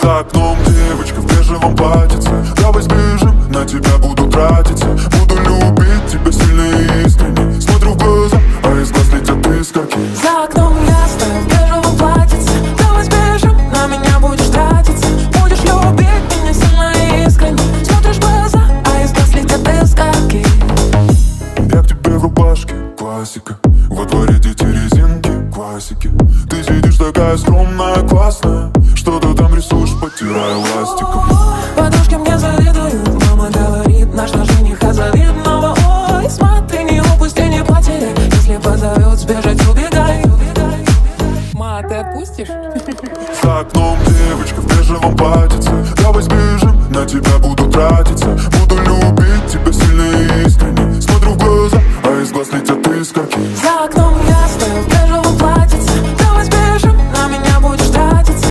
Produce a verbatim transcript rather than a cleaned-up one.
За окном девочка в бежевом платьице. Давай сбежим, на тебя буду тратиться. Буду любить тебя сильно и искренне. Смотрю в глаза, а из глаз летят искорки. За окном я стою в бежевом платьице. Давай сбежим, на меня будешь тратиться. Будешь любить меня сильно и искренне. Смотришь в глаза, а из глаз летят искорки. Я к тебе в рубашке, классика. Во дворе дети резинки, классики. Ты сидишь такая скромная, классная. Что-то там рисуешь, потирая ластиком. Подружки мне завидуют. Мама говорит, наш на жениха завидного. Ой, смотри, не упусти, не потеряй. Если позовет, сбежать, убегай. Ма, ты отпустишь? За окном девочка в бежевом платьице. Давай сбежим, на тебя буду тратиться. Буду любить тебя сильно и